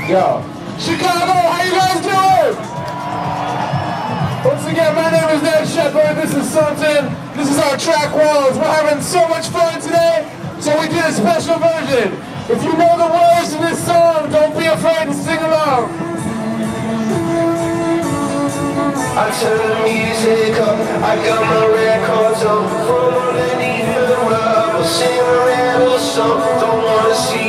Yo, Chicago, how you guys doing? Once again, my name is Ned Shepard, this is Sultan, this is our track Walls. We're having so much fun today, so we did a special version. If you know the words to this song, don't be afraid to sing along. I turn the music up, I got my records up, from underneath the rug, I'll sing a little song, don't wanna see